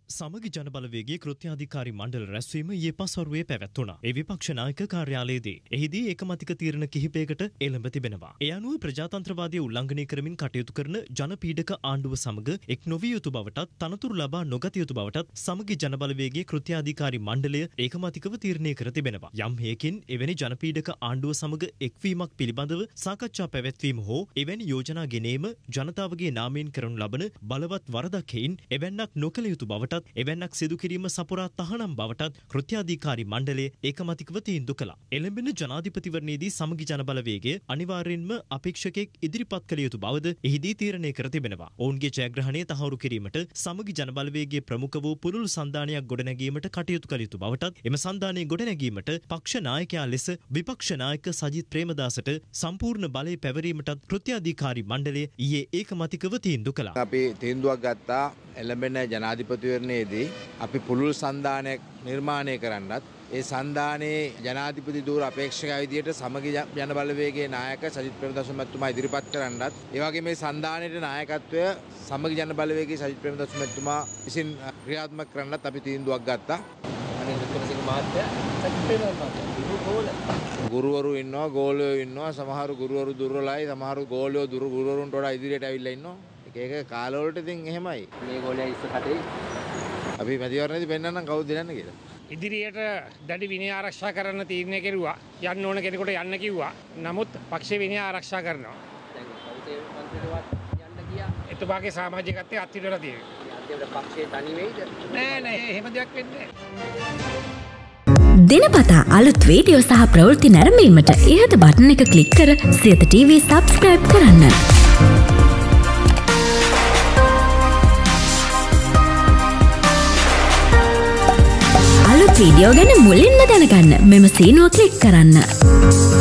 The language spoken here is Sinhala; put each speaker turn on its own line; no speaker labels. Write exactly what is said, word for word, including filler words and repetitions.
සමගි ජනබලවේගයේ කෘත්‍යාධිකාරී මණ්ඩල රැස්වීම ඊයේ පස්වරුවේ පැවැත්වුණා. ඒ විපක්ෂ නායක කාර්යාලයේදී එහිදී ඒකමතික තීරණ කිහිපයකට එළඹ තිබෙනවා. ඒ අනුව ප්‍රජාතන්ත්‍රවාදය උල්ලංඝනය කරමින් කටයුතු කරන ජනපීඩක ආණ්ඩුව සමග එක් නොවිය යුතු බවටත් තනතුරු ලබා නොගත යුතු බවටත් සමගි ජනබලවේගයේ කෘත්‍යාධිකාරී මණ්ඩලය ඒකමතිකව තීරණය කර තිබෙනවා. යම් හේකින් එවැනි ජනපීඩක ආණ්ඩුව සමග එක්වීමක් පිළිබඳව සාකච්ඡා පැවැත්වීම හෝ එවැනි යෝජනා ගෙනීම ජනතාවගේ නාමයෙන් කරනු ලබන බලවත් වරදක් හේයින් එවැන්නක් නොකළ යුතු බවටත් එවැන්නක් සිදු කිරීම සපුරා තහනම් බවටත් කෘත්‍යාධිකාරී මණ්ඩලය ඒකමතිකව තීන්දුව කළා. එළඹෙන ජනාධිපතිවරණයේදී සමගි ජනබලවේගය අනිවාර්යෙන්ම අපේක්ෂකෙක් ඉදිරිපත් කළ යුතු බවද එහිදී තීරණය කර තිබෙනවා. ඔවුන්ගේ ජයග්‍රහණය තහවුරු කිරීමට සමගි ජනබලවේගයේ ප්‍රමුඛ වූ පුළුල් සන්ධානයක් ගොඩනැගීමට කටයුතු කළ යුතු බවටත් එම සන්ධානය ගොඩනැගීමට පක්ෂ නායකයා ලෙස විපක්ෂ නායක සජිත් ප්‍රේමදාසට සම්පූර්ණ බලය පැවරීමටත් කෘත්‍යාධිකාරී මණ්ඩලය ඊයේ ඒකමතිකව තීන්දුව කළා.
අපි තීන්දුවක් ගත්තා එළඹෙන ජනාධිපතිවරණයේදී අපි පුළුල් සන්ධානයක් නිර්මාණය කරන්නත් ඒ සන්ධානයේ ජනාධිපති ධූර අපේක්ෂකයා විදියට සමගි ජනබලවේගයේ නායක සජිත් ප්‍රේමදාස මහත්මයා ඉදිරිපත් කරන්නත් ඒ වගේ මේ සන්ධානයේ නායකත්වය සමගි ජනබලවේගයේ සජිත් ප්‍රේමදාස මහත්මයා විසින් ක්‍රියාත්මක කරන්නත් අපි තීන්දුවක් ගත්තා. අනේ වික්‍රමසිංහ මහත්තයා සජිත් ප්‍රේමදාස ගුරුවරු ඉන්නවා ගෝලයෝ ඉන්නවා සමහර ගුරුවරු දුර්වලයි සමහර ගෝලයෝ දුර ගුරුවරුන්ට වඩා ඉදිරියට ඇවිල්ලා ඉන්නවා. ඒක ඒක කාලවලට ඉතින් එහෙමයි. මේ ගෝලයා ඉස්සරහට අපි මැතිවරණයේදී පෙන්නන්නම් කවුද දෙන්නේ කියලා.
ඉදිරියට දැඩි විනය ආරක්ෂා කරන්න තීරණය කෙරුවා. යන්න ඕන කෙනෙකුට යන්න කිව්වා. නමුත් පක්ෂේ විනය ආරක්ෂා කරනවා. දැන් කවුද මන්ත්‍රීවරුත් යන්න ගියා. එතුමාගේ සමාජිකත්වයේ අත්විඳලා තියෙනවා. අන්තිමට පක්ෂේ තනි වෙයිද? නෑ නෑ එහෙම දෙයක් වෙන්නේ නෑ.
දිනපතා අලුත් වීඩියෝ සහ ප්‍රවෘත්ති නැරඹීමට ඉහත බටන් එක ක්ලික් කර සියත ටීවී සබ්ස්ක්‍රයිබ් කරන්න. අලුත් වීඩියෝ ගැන මුලින්ම දැනගන්න මෙම සීනුව ක්ලික් කරන්න.